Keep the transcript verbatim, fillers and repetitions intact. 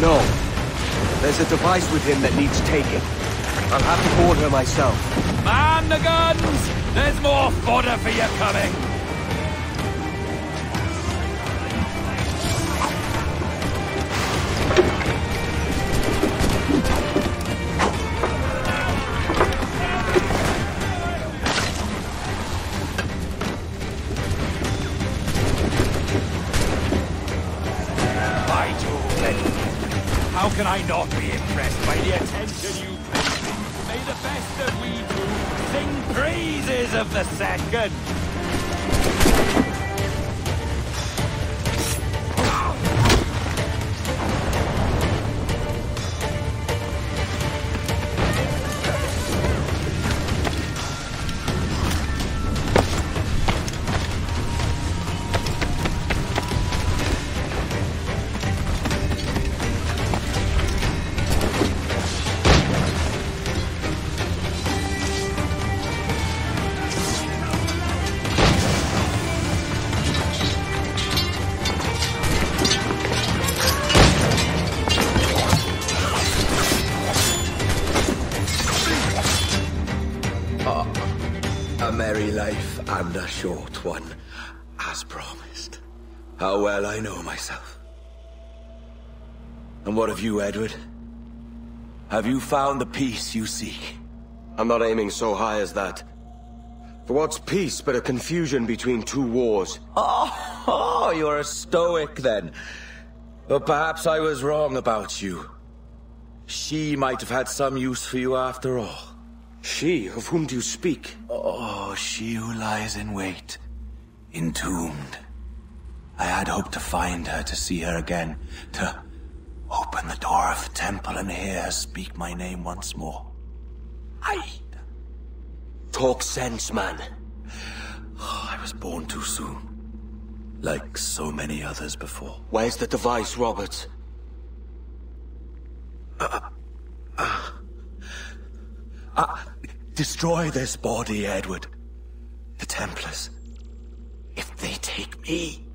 No. There's a device with him that needs taking. I'll have to board her myself. Man the guns! There's more fodder for you coming! How can I not be impressed by the attention you pay? May the best that we do sing praises of the second! A merry life and a short one, as promised. How well I know myself. And what of you, Edward? Have you found the peace you seek? I'm not aiming so high as that. For what's peace but a confusion between two wars? Oh, oh, you're a stoic then. But perhaps I was wrong about you. She might have had some use for you after all. She? Of whom do you speak? Oh, she who lies in wait, entombed. I had hoped to find her, to see her again, to open the door of the temple and hear her speak my name once more. I... Talk sense, man. Oh, I was born too soon. Like so many others before. Where's the device, Robert? Uh, uh, uh, destroy this body, Edward. The Templars. If they take me,